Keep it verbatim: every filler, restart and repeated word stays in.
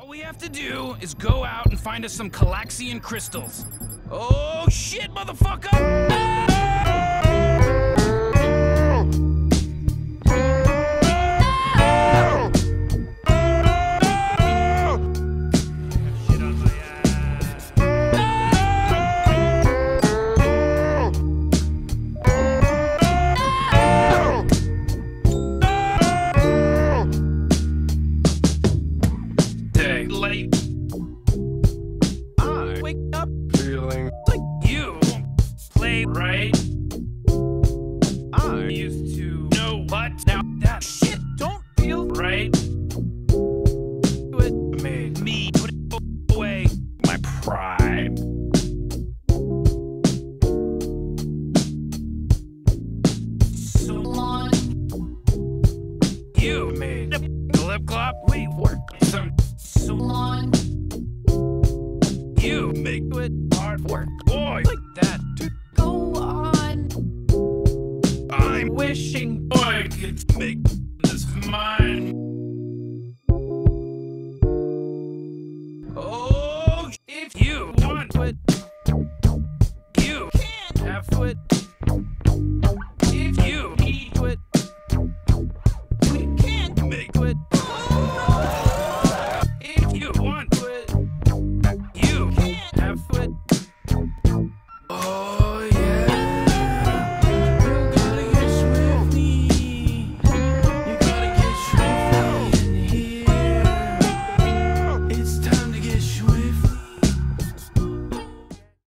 All we have to do is go out and find us some Calaxian crystals. Oh shit, motherfucker! Late. I wake up feeling like you play right. I used to know, but now that shit don't feel right. It made me put away my pride. So long. You made a lip glop. We work some. So long. You make it hard work, boy, like that to go on. I'm wishing I could make this mine. Oh, if you want it, you can have it.